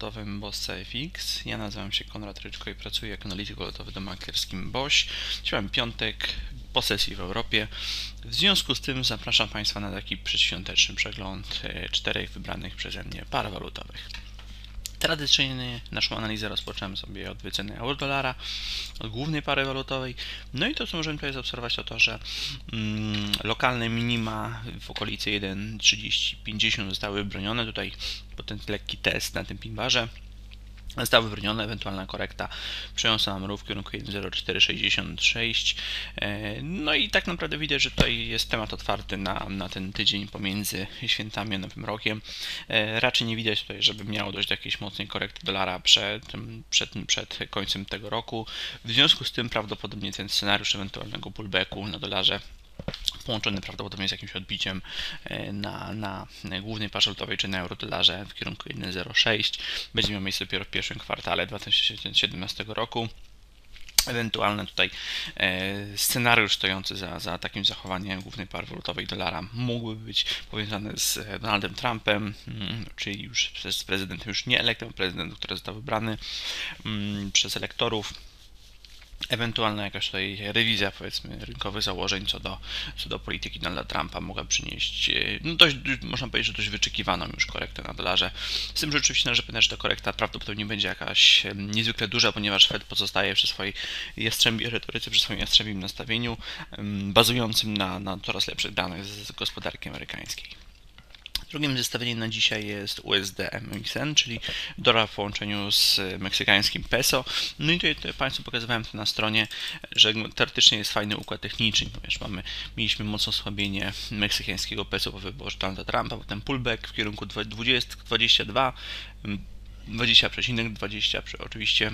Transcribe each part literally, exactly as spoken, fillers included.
walutowym Bosse F X. Ja nazywam się Konrad Ryczko i pracuję jako analityk walutowy do maklerskim BOŚ. Dzisiaj mamy piątek, po sesji w Europie. W związku z tym zapraszam Państwa na taki przedświąteczny przegląd czterech wybranych przeze mnie par walutowych. Tradycyjnie naszą analizę rozpocząłem sobie od wyceny euro-dolara, od głównej pary walutowej. No i to, co możemy tutaj zaobserwować, to to, że mm, lokalne minima w okolicy jeden trzydzieści pięćdziesiąt zostały bronione. Tutaj po ten lekki test na tym pinbarze zostały wybronione, ewentualna korekta przejąsa nam ruch w kierunku jeden zero cztery sześćdziesiąt sześć. No i tak naprawdę widać, że tutaj jest temat otwarty na, na ten tydzień pomiędzy świętami a Nowym Rokiem. Raczej nie widać tutaj, żeby miało dojść do jakiejś mocnej korekty dolara przed, przed, przed końcem tego roku. W związku z tym prawdopodobnie ten scenariusz ewentualnego pullbacku na dolarze, połączony prawdopodobnie z jakimś odbiciem na, na głównej parze walutowej czy na euro-dolarze w kierunku jeden zero sześć, będzie miał miejsce dopiero w pierwszym kwartale dwa tysiące siedemnastego roku. Ewentualny tutaj scenariusz stojący za, za takim zachowaniem głównej pary walutowej dolara mógłby być powiązany z Donaldem Trumpem, czyli już z prezydentem już nie elektem, prezydentem, który został wybrany przez elektorów. Ewentualna jakaś tutaj rewizja, powiedzmy, rynkowych założeń co do, co do polityki Donalda Trumpa mogła przynieść, no dość, można powiedzieć, że dość wyczekiwaną już korektę na dolarze. Z tym, że oczywiście należy pamiętać, że ta korekta prawdopodobnie będzie jakaś niezwykle duża, ponieważ Fed pozostaje przy swojej jastrzębiej retoryce, przy swoim jastrzębim nastawieniu, bazującym na, na coraz lepszych danych z gospodarki amerykańskiej. Drugim zestawieniem na dzisiaj jest U S D M X N, czyli dolar w połączeniu z meksykańskim peso. No i tutaj, tutaj Państwu pokazywałem to na stronie, że teoretycznie jest fajny układ techniczny, ponieważ mamy, mieliśmy mocne osłabienie meksykańskiego peso po wyborze Donalda Trumpa, potem pullback w kierunku dwadzieścia, dwadzieścia dwa, dwadzieścia przecinek dwadzieścia oczywiście.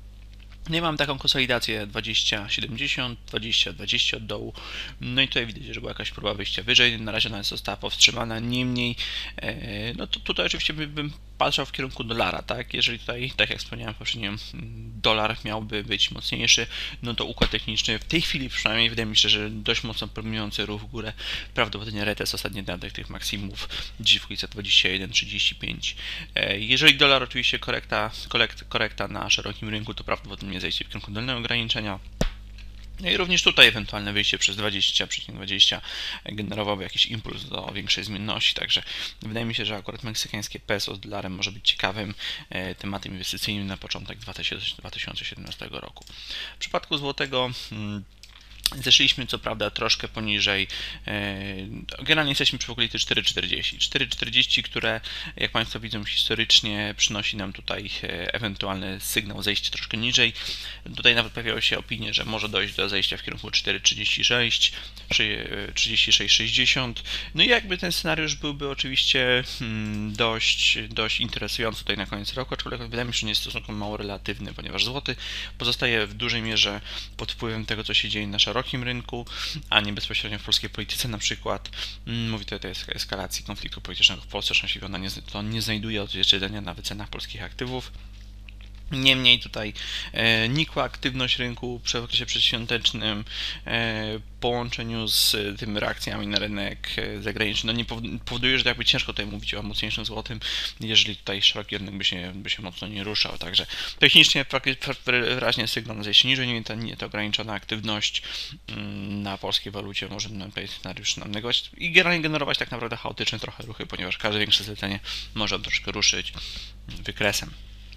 No i mam taką konsolidację dwadzieścia siedemdziesiąt, dwadzieścia dwadzieścia od dołu. No i tutaj widać, że była jakaś próba wyjścia wyżej. Na razie ona została powstrzymana. Niemniej, no to tutaj oczywiście bym patrzał w kierunku dolara, tak? Jeżeli tutaj, tak jak wspomniałem poprzednio, dolar miałby być mocniejszy, no to układ techniczny w tej chwili przynajmniej wydaje mi się, że dość mocno promujący ruch w górę. Prawdopodobnie retest ostatni danych tych maksimów dziś w okolicy dwadzieścia jeden trzydzieści pięć. Jeżeli dolar oczywiście korekta, korekt, korekta na szerokim rynku, to prawdopodobnie zejście w kierunku dolnego ograniczenia. No i również tutaj ewentualne wyjście przez dwadzieścia przecinek dwadzieścia generowałoby jakiś impuls do większej zmienności, także wydaje mi się, że akurat meksykańskie peso z dolarem może być ciekawym tematem inwestycyjnym na początek dwa tysiące siedemnastego roku. W przypadku złotego zeszliśmy co prawda troszkę poniżej, generalnie jesteśmy przy okolicy cztery czterdzieści. cztery czterdzieści, które jak Państwo widzą historycznie przynosi nam tutaj ewentualny sygnał zejścia troszkę niżej. Tutaj nawet pojawiały się opinie, że może dojść do zejścia w kierunku cztery trzydzieści sześć, trzydzieści sześć sześćdziesiąt. No i jakby ten scenariusz byłby oczywiście dość, dość interesujący tutaj na koniec roku, aczkolwiek wydaje mi się, że nie jest stosunkowo mało relatywny, ponieważ złoty pozostaje w dużej mierze pod wpływem tego, co się dzieje na szerokim rynku, a nie bezpośrednio w polskiej polityce na przykład. Mówi tutaj o eskalacji konfliktu politycznego w Polsce, szczęśliwie ona nie, to nie znajduje odzwierciedlenia na wycenach polskich aktywów. Niemniej tutaj e, nikła aktywność rynku przy okresie przedświątecznym e, w połączeniu z tym reakcjami na rynek zagraniczny, no nie powoduje, że jakby ciężko tutaj mówić o mocniejszym złotym, jeżeli tutaj szeroki rynek by się, by się mocno nie ruszał. Także technicznie wyraźnie sygnał na zejście niżej, nie ta, nie ta ograniczona aktywność na polskiej walucie może nam scenariusz nam negować i generalnie generować tak naprawdę chaotyczne trochę ruchy, ponieważ każde większe zlecenie może troszkę ruszyć wykresem.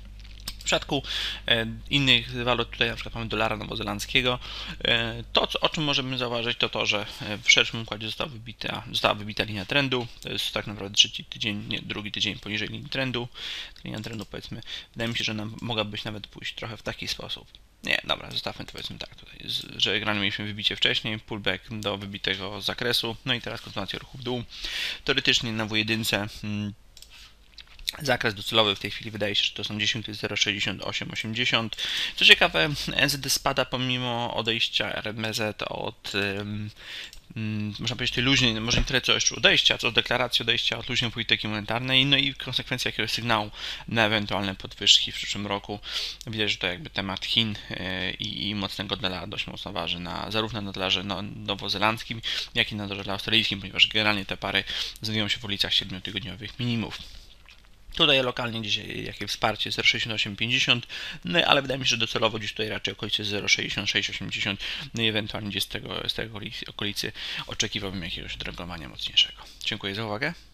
W przypadku e, innych walut, tutaj na przykład mamy dolara nowozelandzkiego, e, to co, o czym możemy zauważyć, to to, że w szerszym układzie została wybita, została wybita linia trendu, to jest tak naprawdę trzeci tydzień, nie, drugi tydzień poniżej linii trendu. Linia trendu, powiedzmy, wydaje mi się, że nam mogła być nawet pójść trochę w taki sposób. Nie, dobra, zostawmy to, powiedzmy tak tutaj, że generalnie mieliśmy wybicie wcześniej, pullback do wybitego zakresu, no i teraz kontynuacja ruchu w dół. Teoretycznie na W jeden hmm, zakres docelowy w tej chwili wydaje się, że to są dziesiąt zero sześćdziesiąt osiem osiemdziesiąt. Co ciekawe, N Z D spada pomimo odejścia R M Z od, um, można powiedzieć, tej luźnej, może nie tyle co jeszcze odejścia, co deklaracji odejścia od luźnej polityki monetarnej, no i w konsekwencji jakiegoś sygnału na ewentualne podwyżki w przyszłym roku. Widać, że to jakby temat Chin i, i mocnego dolara dość mocno waży na, zarówno na dolarze no, nowozelandzkim, jak i na dolarze australijskim, ponieważ generalnie te pary znajdują się w okolicach siedmiotygodniowych minimów. Tutaj lokalnie dzisiaj jakie wsparcie zero przecinek sześćdziesiąt osiem pięćdziesiąt, no ale wydaje mi się, że docelowo gdzieś tutaj raczej okolice zero przecinek sześćdziesiąt sześć osiemdziesiąt, no i ewentualnie gdzieś z tego, z tego okolicy oczekiwałbym jakiegoś drogowania mocniejszego. Dziękuję za uwagę.